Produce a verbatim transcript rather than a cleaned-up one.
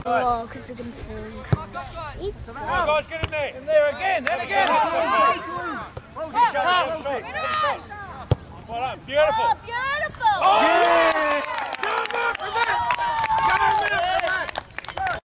Oh, because they're going to fall. It's Come on, guys, get in there. In there again, and again. Well done, beautiful.